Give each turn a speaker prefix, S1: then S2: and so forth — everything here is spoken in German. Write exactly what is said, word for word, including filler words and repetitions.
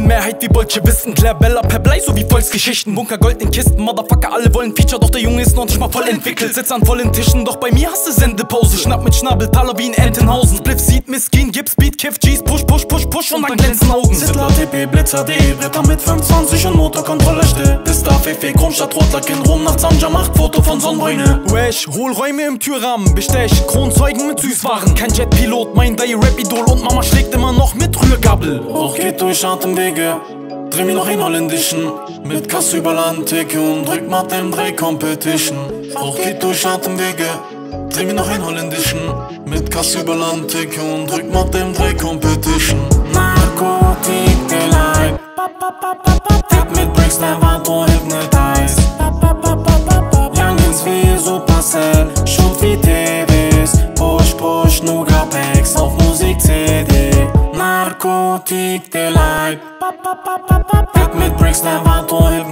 S1: in Mehrheit wie Bolschewisten. Claire Bella per Blei, so wie Volksgeschichten. Bunker Gold in Kisten, Motherfucker, alle wollen Feature. Doch der Junge ist noch nicht mal voll entwickelt. Sitz an vollen Tischen, doch bei mir hast du Sendepause. Schnapp mit Schnabel, Taler wie in Entenhausen. Spliff sieht Miskin, gib Speed, Kiff, G's, Push, Push, Push, Push und dann glänzen Augen.
S2: Sittler, T P, Blitzer, D, Bretter mit fünfundzwanzig und Motorkontrolle still. Bis da Fefe, Kronstadt, Rotlack in Rom, nachts Anja macht Foto von Sonnenbräune.
S1: Wesh, Hohlräume im Türrahmen, Bestech, Kronzeugen mit Süßwaren. Kein Jetpilot, mein Day-Rap-Idol und Mama schlägt immer noch mit Rührgabel.
S2: Hoch geht durch Atemwege, dreh mir noch einen holländischen. Mit Kass über Landtheke und drück mal dem Dreh Competition. Hoch geht durch Atemwege, dreh mir noch einen holländischen. Mit Kass über Landtheke und drück mal dem Dreh Competition. Narkotik Delight, Tipp mit Bricks, Levato, Hypnotize. Youngins wie Supercell, Schuld wie T Vs. Push, Push, Nougat Packs auf Musik-C D. Narkotik Delight, Tipp mit Bricks, Levato, Hypnotize.